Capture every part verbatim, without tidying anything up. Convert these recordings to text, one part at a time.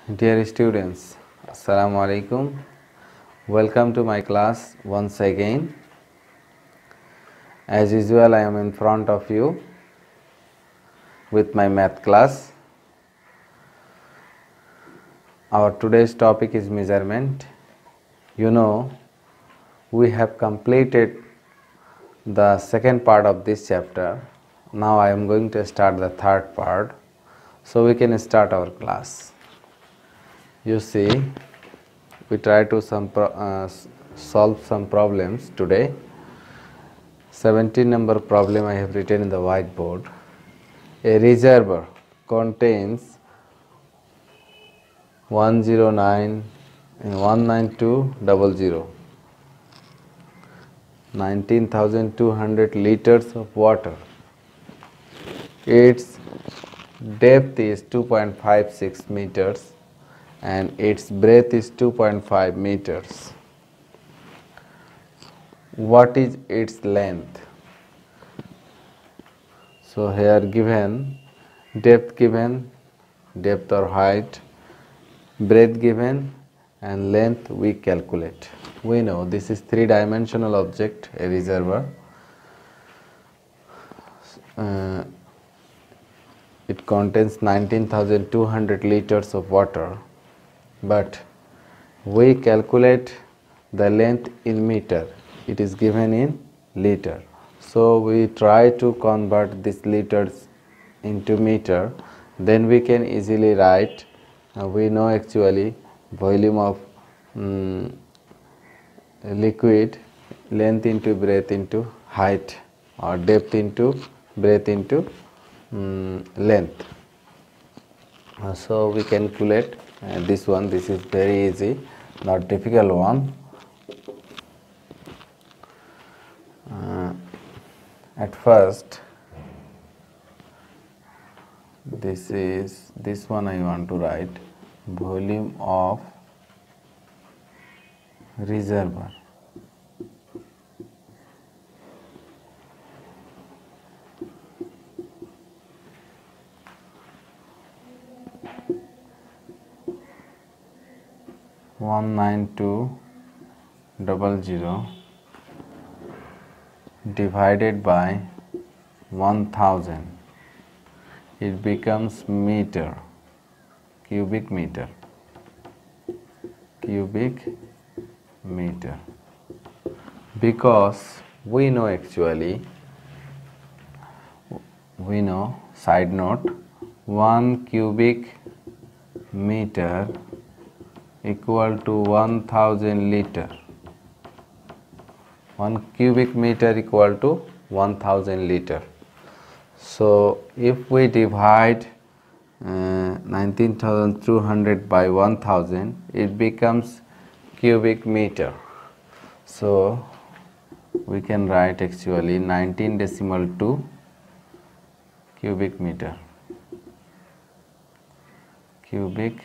Dear students, Assalamu alaikum. Welcome to my class once again. As usual, I am in front of you with my math class. Our today's topic is measurement. You know, we have completed the second part of this chapter. Now I am going to start the third part, so we can start our class. You see, we try to some pro uh, solve some problems today. seventeen number problem I have written in the whiteboard. A reservoir contains one zero nine and one nine two zero zero, nineteen thousand two hundred liters of water. Its depth is two point five six meters and its breadth is two point five meters. What is its length? So here given depth given, depth or height, breadth given, and length we calculate. We know this is three dimensional object, a reservoir. Uh, it contains nineteen thousand two hundred liters of water, but we calculate the length in meter. It is given in liter. So we try to convert these liters into meter, then we can easily write. Uh, we know actually volume of um, liquid, length into breadth into height, or depth into breadth into um, length. Uh, so we calculate uh, this one. This is very easy, not difficult one. Uh, at first, this is this one I want to write volume of reservoir. one nine two zero zero divided by one thousand, it becomes meter, cubic meter, cubic meter. Because we know actually, we know, side note, one cubic meter equal to one thousand liter. one cubic meter equal to one thousand liter. So if we divide uh, nineteen thousand two hundred by one thousand, it becomes cubic meter. So we can write actually nineteen decimal two cubic meter, cubic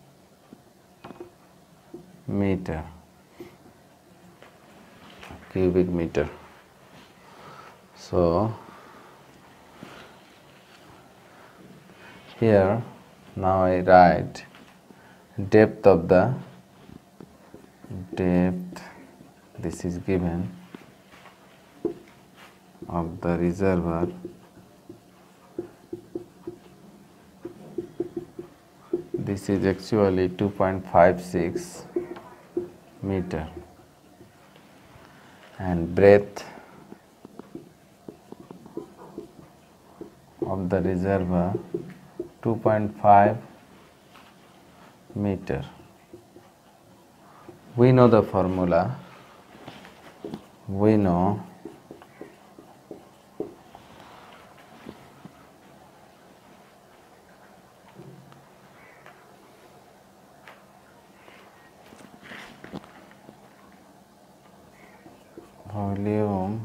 meter, cubic meter. So here now I write depth of the depth, this is given, of the reservoir this is actually two point five six meter, and breadth of the reservoir two point five meter. We know the formula. We know volume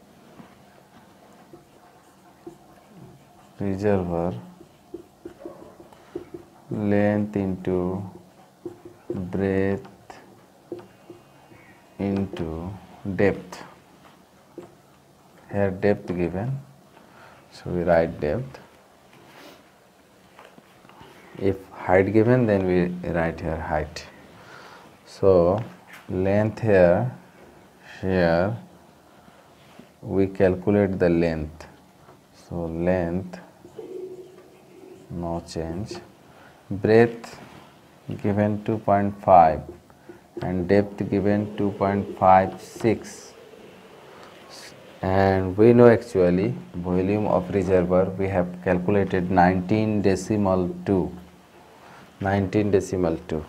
reservoir length into breadth into depth. Here depth given, so we write depth. If height given, then we write here height. So length here, here we calculate the length. So length, no change. Breadth given two point five and depth given two point five six. And we know actually volume of reservoir we have calculated nineteen decimal two. nineteen decimal two.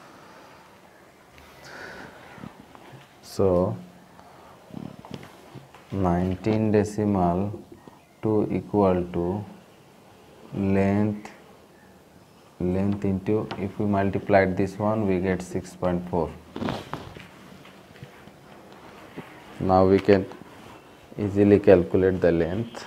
So nineteen decimal two equal to length length into, if we multiplied this one we get six point four. Now we can easily calculate the length.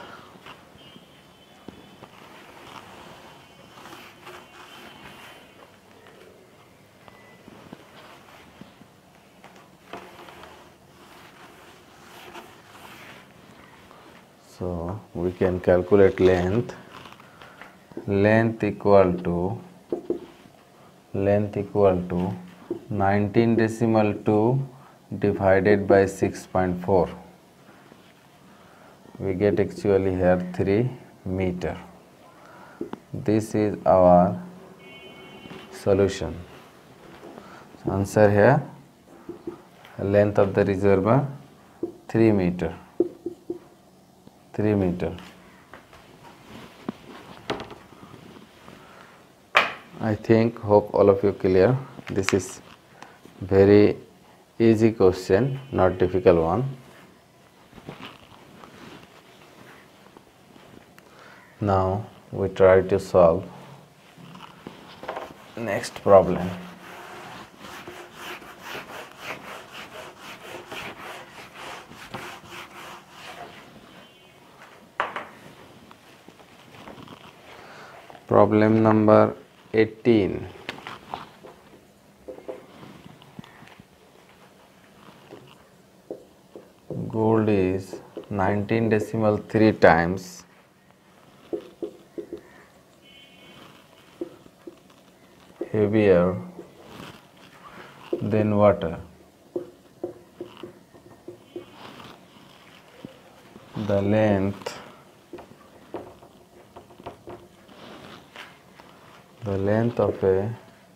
So we can calculate length. Length equal to length equal to nineteen decimal two divided by six point four. We get actually here three meter. This is our solution. So answer here, length of the reservoir three meter. three meter. I think, hope all of you clear. This is very easy question, not difficult one. Now we try to solve next problem. Problem number eighteen. Gold is nineteen decimal three times heavier than water. The length the length of a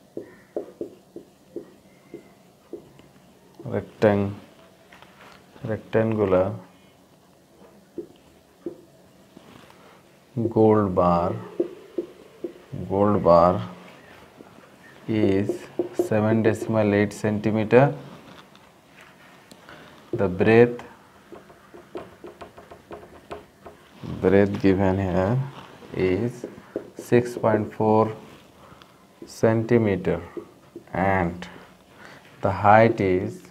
rectang rectangular gold bar gold bar is seven decimal eight centimeter. The breadth breadth given here is six point four centimeter and the height is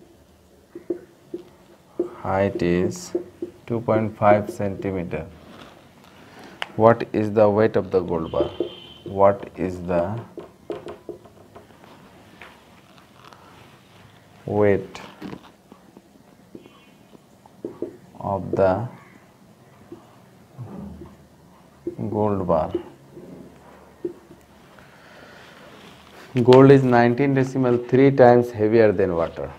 height is two point five centimeter. What is the weight of the gold bar? What is the weight of the gold bar? Gold is nineteen decimal three times heavier than water.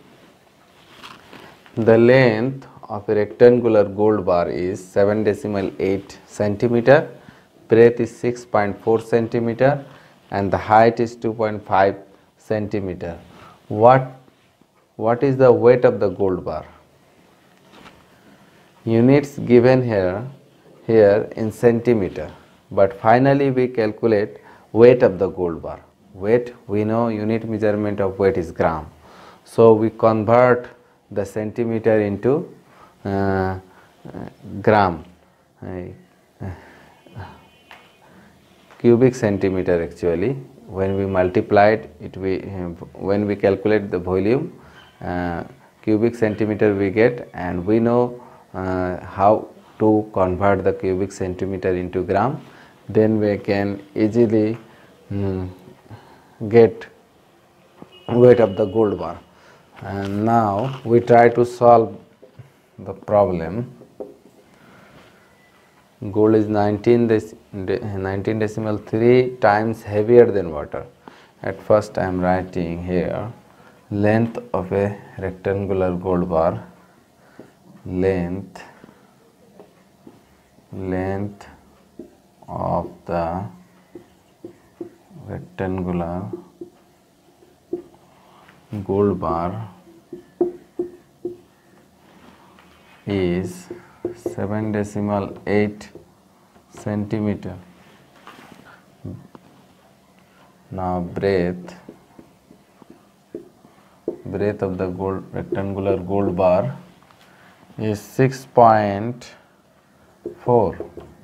The length of a rectangular gold bar is seven decimal eight centimeter, breadth is six point four centimeter and the height is two point five centimeter. What what is the weight of the gold bar? Units given here here in centimeter, but finally we calculate weight of the gold bar. Weight, we know unit measurement of weight is gram, so we convert the centimeter into uh, uh, gram, uh, cubic centimeter actually. When we multiplied it, we uh, when we calculate the volume, uh, cubic centimeter we get, and we know uh, how to convert the cubic centimeter into gram. Then we can easily um, get weight of the gold bar. And now we try to solve the problem. Gold is nineteen, dec nineteen decimal three times heavier than water. At first I am writing here length of a rectangular gold bar, length length of the rectangular gold bar is seven decimal eight centimeter. Now breadth breadth of the gold rectangular gold bar is six point four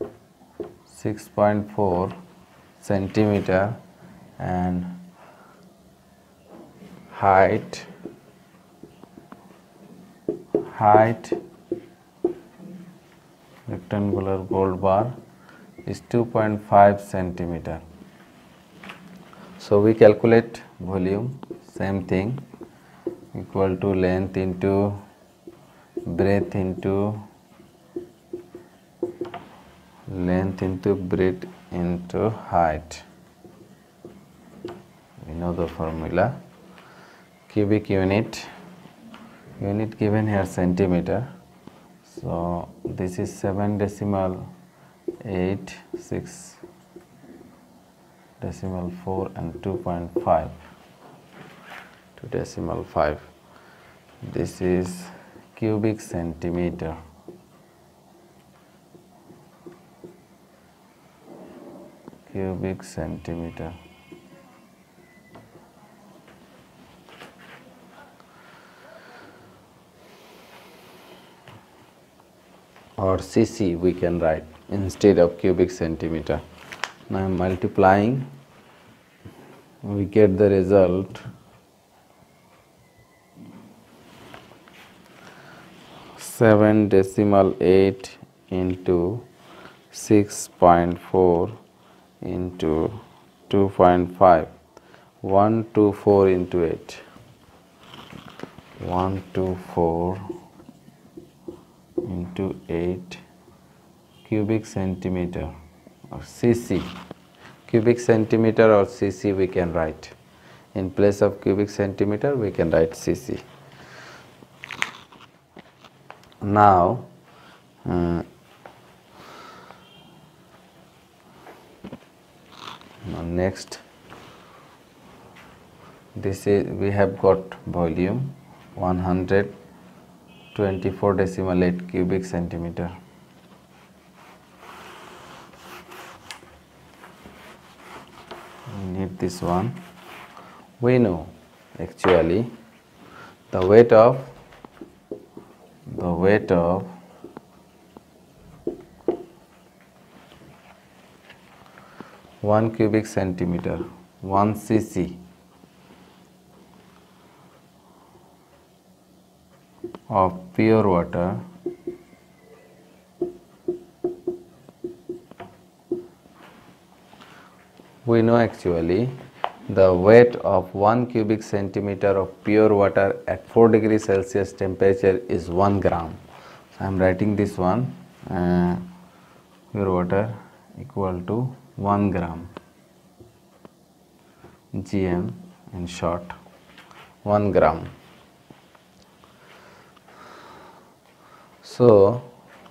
centimeter, and height height rectangular gold bar is two point five centimeter. So we calculate volume, same thing, equal to length into breadth into length into breadth into height. We know the formula. Cubic unit unit given here centimeter. So this is seven decimal eight, six decimal four, and two point five, two decimal five. This is cubic centimeter. Cubic centimeter. Or C C we can write instead of cubic centimeter. Now multiplying, we get the result seven decimal eight into six point four into two point five, one hundred twenty-four into eight, one hundred twenty-four into eight cubic centimeter, or C C. Cubic centimeter or C C we can write. In place of cubic centimeter we can write C C. Now uh, now next, this is we have got volume one hundred twenty-four decimal eight cubic centimeter. We need this one. We know actually the weight of the weight of one cubic centimeter, one C C of pure water we know actually the weight of one cubic centimeter of pure water at four degrees Celsius temperature is one gram. So I am writing this one, uh, pure water equal to one gram, G M in short, one gram. So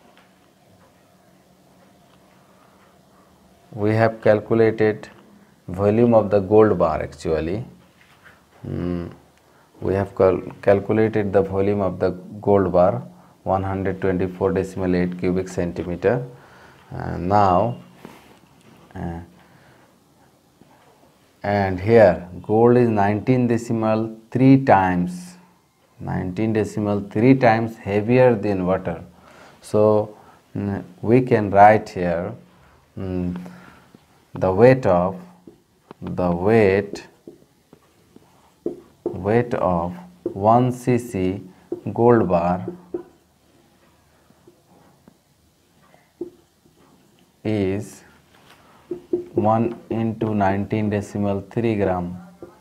we have calculated volume of the gold bar actually. Mm, we have cal calculated the volume of the gold bar one hundred twenty-four decimal eight cubic centimeter. Uh, now uh, and here gold is nineteen decimal three times nineteen decimal three times heavier than water. So mm, we can write here mm, the weight of the weight weight of one C C gold bar is one into nineteen decimal three gram,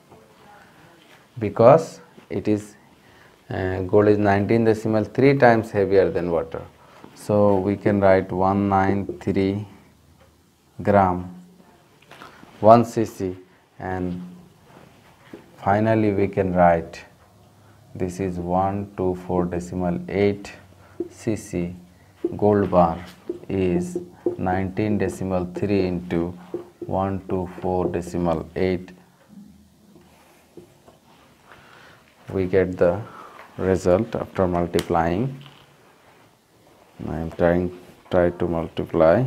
because it is uh, gold is nineteen decimal three times heavier than water. So we can write one ninety-three gram, one cc, and finally we can write this is one hundred twenty-four decimal eight cc. Gold bar is nineteen decimal three into one hundred twenty-four decimal eight. We get the result after multiplying. I am trying try to multiply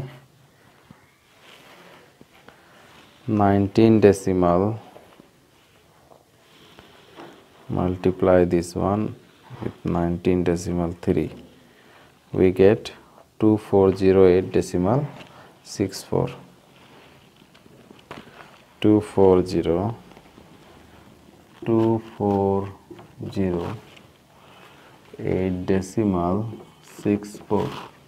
nineteen decimal, multiply this one with nineteen decimal three, we get two thousand four hundred eight decimal six four. two forty two forty eight decimal six four.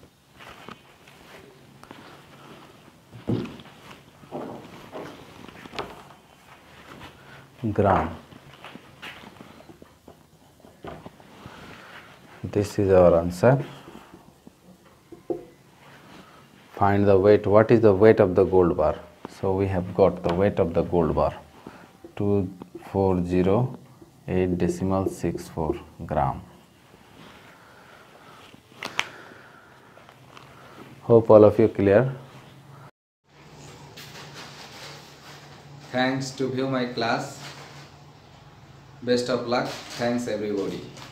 Gram. This is our answer. Find the weight. What is the weight of the gold bar? So we have got the weight of the gold bar, two thousand four hundred eight decimal six four gram. Hope all of you clear. Thanks to view my class. Best of luck. Thanks everybody.